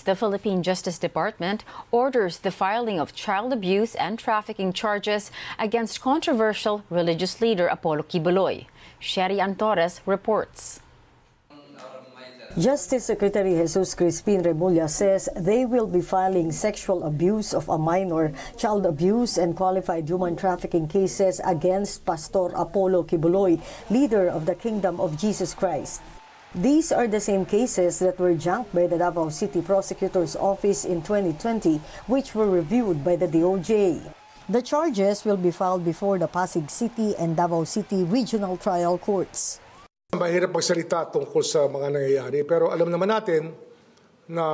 the Philippine Justice Department orders the filing of child abuse and trafficking charges against controversial religious leader Apollo Quiboloy. Sherry Antores reports. Justice Secretary Jesus Crispin Remulla says they will be filing sexual abuse of a minor, child abuse and qualified human trafficking cases against Pastor Apollo Quiboloy, leader of the Kingdom of Jesus Christ. These are the same cases that were junked by the Davao City Prosecutor's Office in 2020, which were reviewed by the DOJ. The charges will be filed before the Pasig City and Davao City Regional Trial Courts. Mahirap magsalita tungkol sa mga nangyayari, pero alam naman natin na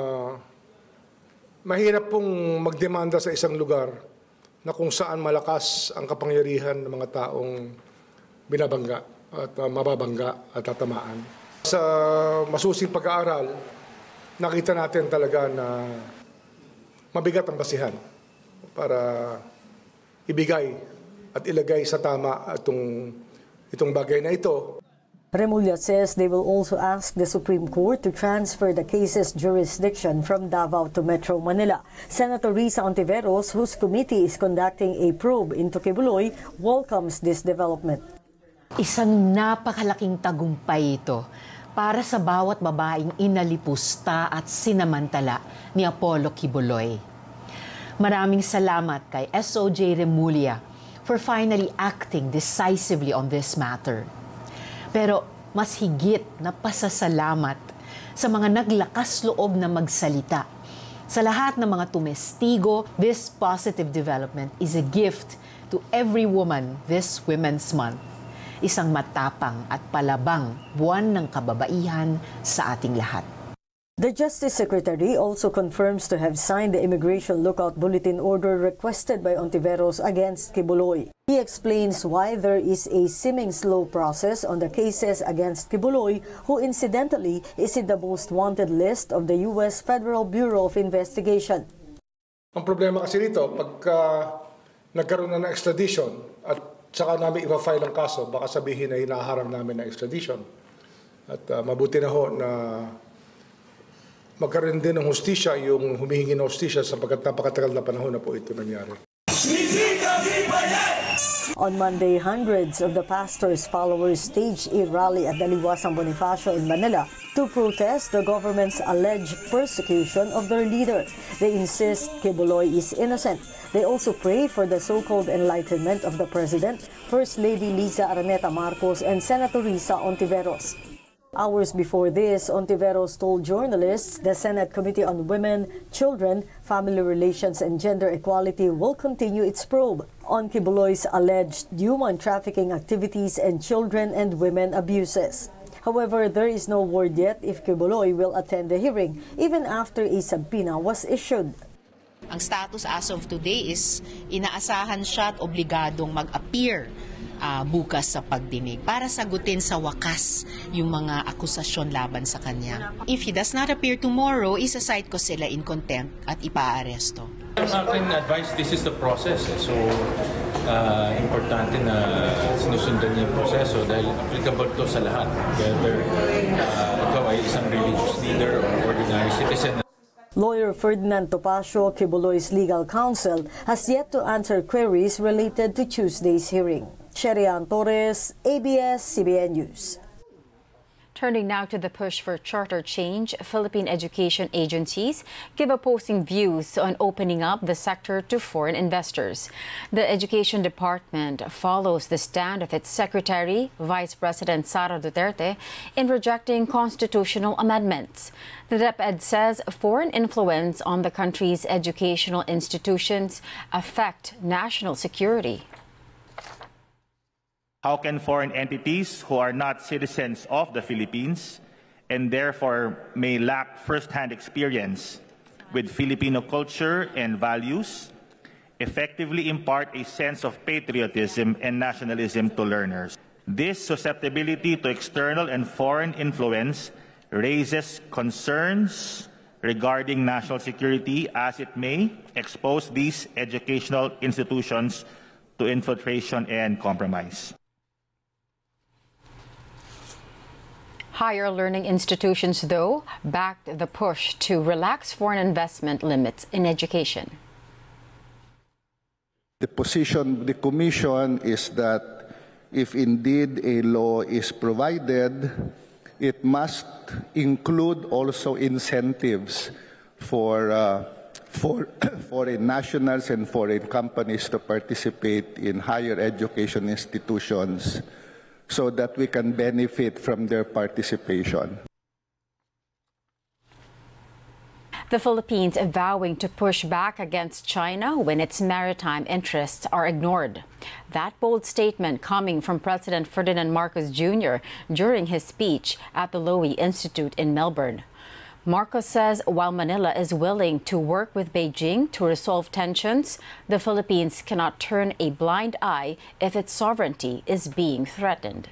mahirap pong magdemanda sa isang lugar na kung saan malakas ang kapangyarihan ng mga taong binabangga at mababangga at tatamaan. Sa masusing pag-aaral, nakita natin talaga na mabigat ang basihan para ibigay at ilagay sa tama itong bagay na ito. Remulla says they will also ask the Supreme Court to transfer the case's jurisdiction from Davao to Metro Manila. Senator Risa Ontiveros, whose committee is conducting a probe into Quiboloy, welcomes this development. Isang napakalaking tagumpay ito para sa bawat babaeng inalipusta at sinamantala ni Apollo Quiboloy. Maraming salamat kay SOJ Remulla for finally acting decisively on this matter. Pero mas higit na pasasalamat sa mga naglakas loob na magsalita. Sa lahat ng mga tumestigo, this positive development is a gift to every woman this Women's Month. Isang matapang at palabang buwan ng kababaihan sa ating lahat. The Justice Secretary also confirms to have signed the Immigration Lookout Bulletin Order requested by Ontiveros against Quiboloy. He explains why there is a seeming slow process on the cases against Quiboloy, who incidentally is in the most wanted list of the U.S. Federal Bureau of Investigation. Ang problema kasi dito, pagka nagkaroon na ng extradition at saka namin ipa-file ang kaso, baka sabihin na hinaharang namin na extradition. At mabuti na ho na magkaroon din ng hustisya yung humihingi ng hustisya sapagkat napakatagal na panahon na po ito nangyari. On Monday, hundreds of the pastor's followers staged a rally at Daliwasang Bonifacio in Manila to protest the government's alleged persecution of their leader. They insist Quiboloy is innocent. They also pray for the so-called enlightenment of the President, First Lady Liza Araneta Marcos, and Senator Risa Ontiveros. Hours before this, Ontiveros told journalists the Senate Committee on Women, Children, Family Relations and Gender Equality will continue its probe on Quiboloy's alleged human trafficking activities and children and women abuses. However, there is no word yet if Quiboloy will attend the hearing, even after a subpoena was issued. Ang status as of today is inaasahan siya at obligadong mag-appear bukas sa pagdinig para sagutin sa wakas yung mga akusasyon laban sa kanya. If he does not appear tomorrow, isa-cite ko sila in contempt at ipaaresto. Sa akin advice, this is the process. So, importante na sinusundan niya yung proseso dahil applicable to sa lahat. Whether ikaw ay isang religious leader or ordinary citizen. Lawyer Ferdinand Topacio, Quiboloy's legal counsel, has yet to answer queries related to Tuesday's hearing. Sherry Antores, ABS-CBN News. Turning now to the push for charter change, Philippine education agencies give opposing views on opening up the sector to foreign investors. The Education Department follows the stand of its Secretary, Vice President Sara Duterte, in rejecting constitutional amendments. The DepEd says foreign influence on the country's educational institutions affect national security. How can foreign entities who are not citizens of the Philippines and therefore may lack first-hand experience with Filipino culture and values effectively impart a sense of patriotism and nationalism to learners? This susceptibility to external and foreign influence raises concerns regarding national security as it may expose these educational institutions to infiltration and compromise. Higher learning institutions, though, backed the push to relax foreign investment limits in education. The position of the Commission is that if indeed a law is provided, it must include also incentives for foreign nationals and foreign companies to participate in higher education institutions so that we can benefit from their participation. The Philippines vowing to push back against China when its maritime interests are ignored. That bold statement coming from President Ferdinand Marcos Jr. during his speech at the Lowy Institute in Melbourne. Marcos says while Manila is willing to work with Beijing to resolve tensions, the Philippines cannot turn a blind eye if its sovereignty is being threatened.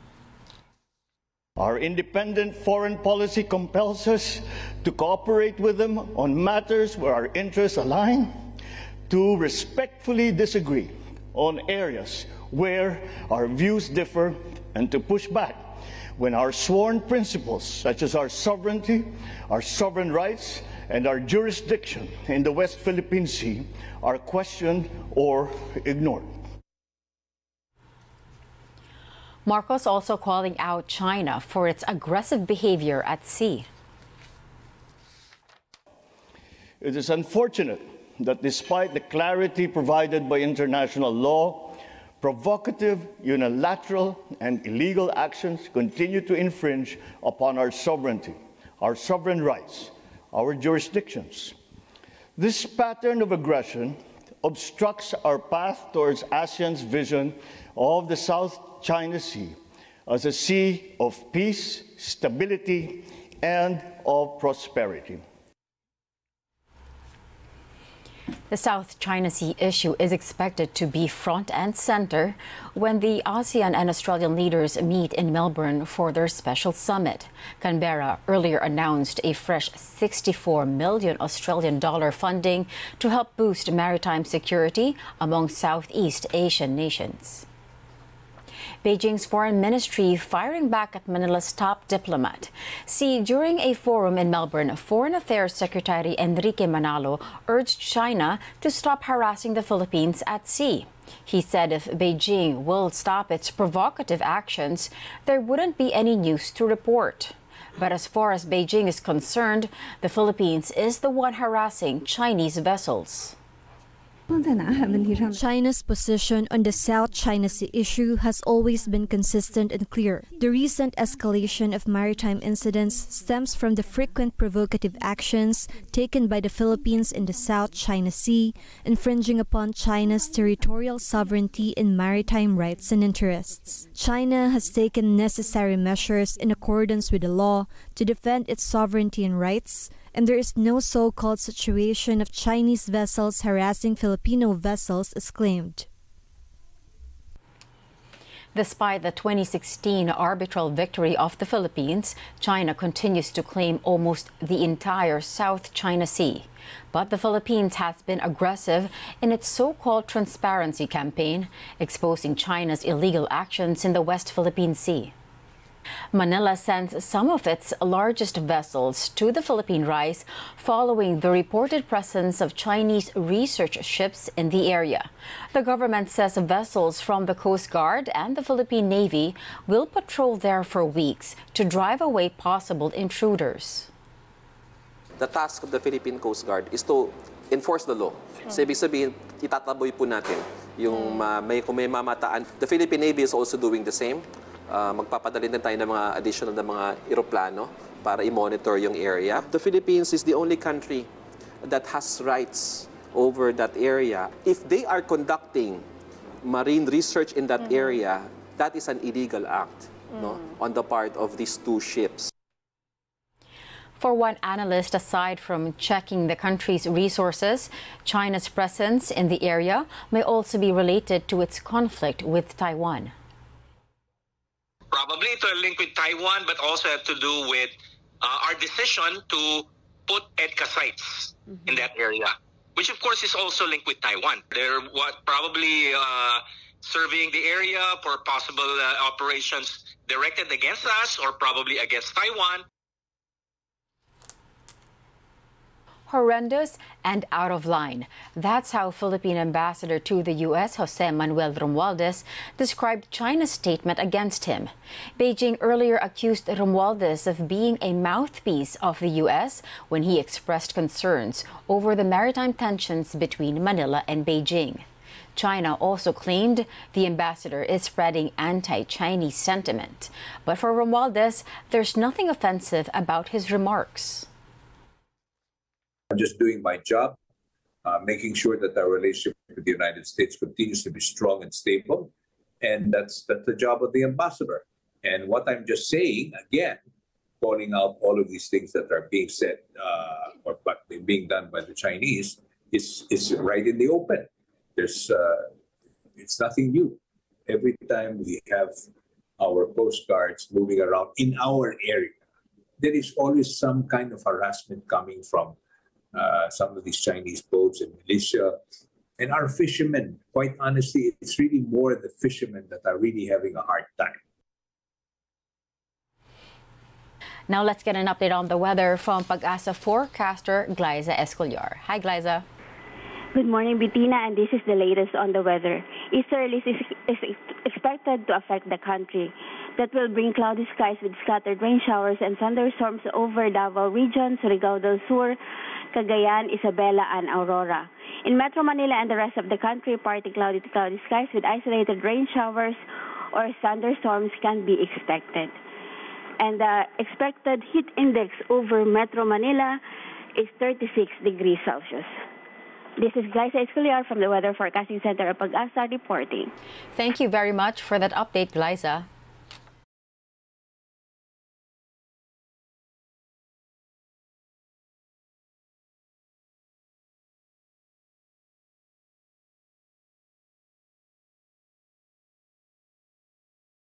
Our independent foreign policy compels us to cooperate with them on matters where our interests align, to respectfully disagree on areas where our views differ, and to push back when our sworn principles, such as our sovereignty, our sovereign rights, and our jurisdiction in the West Philippine Sea, are questioned or ignored. Marcos also calling out China for its aggressive behavior at sea. It is unfortunate that despite the clarity provided by international law, provocative, unilateral, and illegal actions continue to infringe upon our sovereignty, our sovereign rights, our jurisdictions. This pattern of aggression obstructs our path towards ASEAN's vision of the South China Sea as a sea of peace, stability, and of prosperity. The South China Sea issue is expected to be front and center when the ASEAN and Australian leaders meet in Melbourne for their special summit. Canberra earlier announced a fresh 64 million Australian dollar funding to help boost maritime security among Southeast Asian nations. Beijing's foreign ministry firing back at Manila's top diplomat. See, during a forum in Melbourne, Foreign Affairs Secretary Enrique Manalo urged China to stop harassing the Philippines at sea. He said if Beijing will stop its provocative actions, there wouldn't be any news to report. But as far as Beijing is concerned, the Philippines is the one harassing Chinese vessels. China's position on the South China Sea issue has always been consistent and clear. The recent escalation of maritime incidents stems from the frequent provocative actions taken by the Philippines in the South China Sea, infringing upon China's territorial sovereignty and maritime rights and interests. China has taken necessary measures in accordance with the law to defend its sovereignty and rights, and there is no so-called situation of Chinese vessels harassing Filipino vessels as claimed. Despite the 2016 arbitral victory of the Philippines, China continues to claim almost the entire South China Sea. But the Philippines has been aggressive in its so-called transparency campaign, exposing China's illegal actions in the West Philippine Sea. Manila sends some of its largest vessels to the Philippine Rise following the reported presence of Chinese research ships in the area. The government says vessels from the Coast Guard and the Philippine Navy will patrol there for weeks to drive away possible intruders. The task of the Philippine Coast Guard is to enforce the law. So, ibig sabihin, itataboy po natin yung kung may mamataan. The Philippine Navy is also doing the same. Magpapadali din tayo ng mga additional na mga eroplano para i-monitor yung area. The Philippines is the only country that has rights over that area. If they are conducting marine research in that area, that is an illegal act on the part of these two ships. For one analyst, aside from checking the country's resources, China's presence in the area may also be related to its conflict with Taiwan. Probably to a link with Taiwan, but also have to do with our decision to put EDCA sites in that area, which of course is also linked with Taiwan. There probably serving the area for possible operations directed against us or probably against Taiwan. Horrendous and out of line. That's how Philippine ambassador to the U.S., Jose Manuel Romualdez, described China's statement against him. Beijing earlier accused Romualdez of being a mouthpiece of the U.S. when he expressed concerns over the maritime tensions between Manila and Beijing. China also claimed the ambassador is spreading anti-Chinese sentiment. But for Romualdez, there's nothing offensive about his remarks. I'm just doing my job, making sure that our relationship with the United States continues to be strong and stable. And that's the job of the ambassador. And what I'm just saying, again, calling out all of these things that are being said or being done by the Chinese is right in the open. It's nothing new. Every time we have our Coast Guards moving around in our area, there is always some kind of harassment coming from some of these Chinese boats and militia. And our fishermen, quite honestly, it's really more the fishermen that are really having a hard time. Now let's get an update on the weather from Pag-asa forecaster Glyza Escolar. Hi, Glyza. Good morning, Bettina, and this is the latest on the weather. Easterlies is expected to affect the country. That will bring cloudy skies with scattered rain showers and thunderstorms over Davao Region, Surigao del Sur, Cagayan, Isabela, and Aurora. In Metro Manila and the rest of the country, partly cloudy to cloudy skies with isolated rain showers or thunderstorms can be expected. And the expected heat index over Metro Manila is 36 degrees Celsius. This is Glyza Escolar from the Weather Forecasting Center of Pag-asa reporting. Thank you very much for that update, Glyza.